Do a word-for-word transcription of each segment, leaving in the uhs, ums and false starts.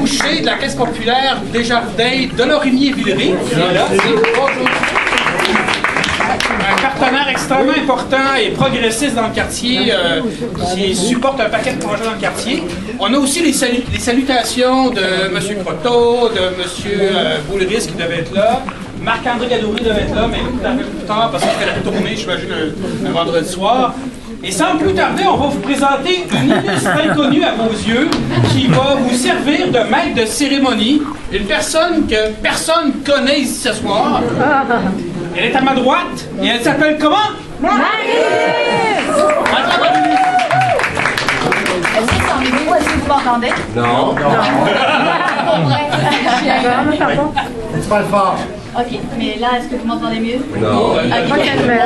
boucher de la Caisse populaire Desjardins de Lorimier-Villeray. Un partenaire extrêmement important et progressiste dans le quartier, euh, qui supporte un paquet de projets dans le quartier. On a aussi les, salu les salutations de M. Croteau, de M. Euh, Boulris qui devait être là. Marc-André Gadouri devait être là, mais il arrive plus tard parce qu'il fait la tournée, j'imagine, un, un vendredi soir. Et sans plus tarder, on va vous présenter une illustre inconnue à vos yeux qui va vous servir de maître de cérémonie. Une personne que personne connaît ici ce soir. Elle est à ma droite et elle s'appelle comment? Marie! Est-ce que c'est en micro? Est-ce que vous m'entendez? Non. Non. Tu parles fort. Ok, mais là, est-ce que vous m'entendez mieux? Non. Ok.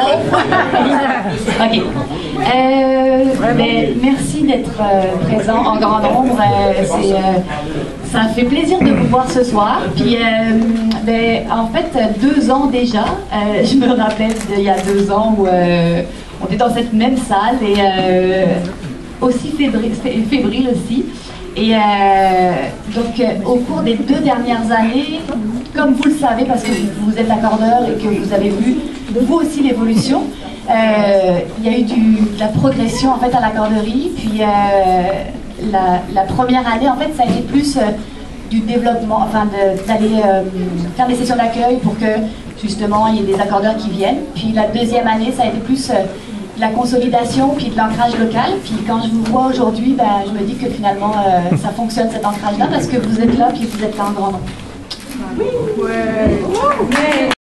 Ok. Euh, ben, merci d'être euh, présent en grand nombre. Euh, c'est, euh, ça me fait plaisir de vous voir ce soir. Puis, euh, ben, en fait, deux ans déjà, euh, je me rappelle d'il y a deux ans où euh, on était dans cette même salle et euh, aussi fébrile, fébrile aussi. Et euh, donc, euh, au cours des deux dernières années, comme vous le savez, parce que vous êtes accordeur et que vous avez vu, vous aussi, l'évolution, euh, il y a eu du, de la progression, en fait, à l'accorderie. Puis, euh, la, la première année, en fait, ça a été plus euh, du développement, enfin, d'aller euh, faire des sessions d'accueil pour que, justement, il y ait des accordeurs qui viennent. Puis, la deuxième année, ça a été plus... Euh, de la consolidation puis de l'ancrage local. Puis quand je vous vois aujourd'hui, ben, je me dis que finalement euh, ça fonctionne cet ancrage-là parce que vous êtes là puis vous êtes là en grand nombre. Oui. Ouais.